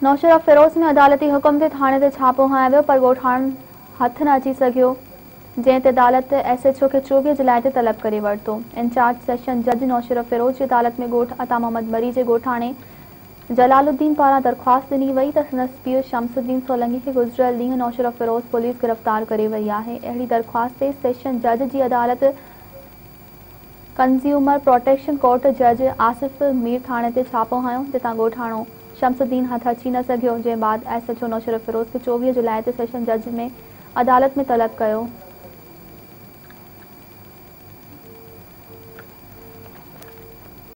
नौशरफ फिरोज़ में अदालती हुक्म ते थाणे ते छापो हणायो वियो पर ॻोठाण हथ न अची सघियो, जंहिं ते अदालत SHO खे 24 जुलाई ते तलब करे वरितो। इंचार्ज सेशन जज नौशरफ फिरोज़ जी अदालत में ॻोठ अता मोहम्मद मरी जे ॻोठाणे जलालुद्दीन पारां दरख़्वास्त ॾिनी वई त संदसि पीउ शमसुद्दीन सोलंकी खे गुज़िरियल ॾींहुं नौशरफ फिरोज़ पुलिस गिरफ़्तार करे वई आहे। अहिड़ी दरख़्वास्त ते सेशन जज जी अदालत कंज़्यूमर प्रोटेक्शन कोर्ट जज आसिफ मीर थाणे ते छापो हयो, जितां ॻोठाणो शमसुद्दीन हथ अची न सघियो, जंहिं बाद SHO नौशरफ फिरोज़ खे 24 जुलाई ते सेशन जज में अदालत में तलब कयो।